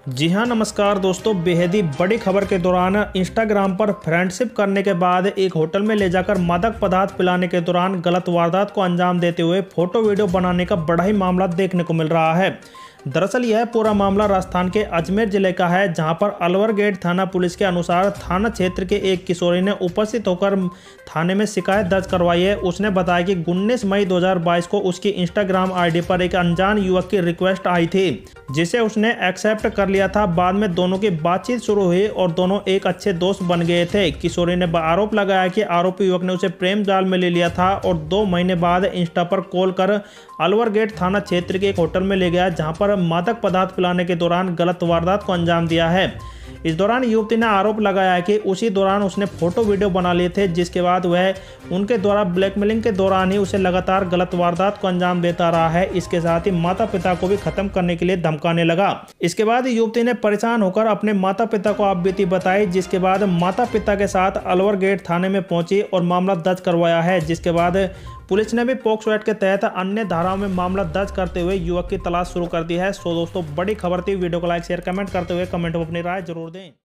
जी हाँ, नमस्कार दोस्तों। बेहद ही बड़ी खबर के दौरान इंस्टाग्राम पर फ्रेंडशिप करने के बाद एक होटल में ले जाकर मादक पदार्थ पिलाने के दौरान गलत वारदात को अंजाम देते हुए फोटो वीडियो बनाने का बड़ा ही मामला देखने को मिल रहा है। दरअसल यह पूरा मामला राजस्थान के अजमेर जिले का है, जहां पर अलवर गेट थाना पुलिस के अनुसार थाना क्षेत्र के एक किशोरी ने उपस्थित होकर थाने में शिकायत दर्ज करवाई है। उसने बताया कि 19 मई 2022 को उसकी इंस्टाग्राम आईडी पर एक अनजान युवक की रिक्वेस्ट आई थी, जिसे उसने एक्सेप्ट कर लिया था। बाद में दोनों की बातचीत शुरू हुई और दोनों एक अच्छे दोस्त बन गए थे। किशोरी ने आरोप लगाया कि आरोपी युवक ने उसे प्रेम जाल में ले लिया था और 2 महीने बाद इंस्टा पर कॉल कर अलवर गेट थाना क्षेत्र के एक होटल में ले गया, जहां पर मादक पदार्थ पिलाने के दौरान गलत वारदात को अंजाम दिया है। इस दौरान युवती ने आरोप लगाया कि उसी दौरान उसने फोटो वीडियो बना लिए थे, जिसके बाद वह उनके द्वारा ब्लैकमेलिंग के दौरान ही उसे लगातार गलत वारदात को अंजाम देता रहा है। इसके साथ ही माता पिता को भी खत्म करने के लिए धमकाने लगा। इसके बाद युवती ने परेशान होकर अपने माता पिता को आपबीती बताई, जिसके बाद माता पिता के साथ अलवर गेट थाने में पहुंची और मामला दर्ज करवाया है। जिसके बाद पुलिस ने भी पॉक्सो एक्ट के तहत अन्य धाराओं में मामला दर्ज करते हुए युवक की तलाश शुरू कर दी है। सो दोस्तों, बड़ी खबर थी। वीडियो को लाइक शेयर कमेंट करते हुए कमेंट में अपनी राय जरूर दें।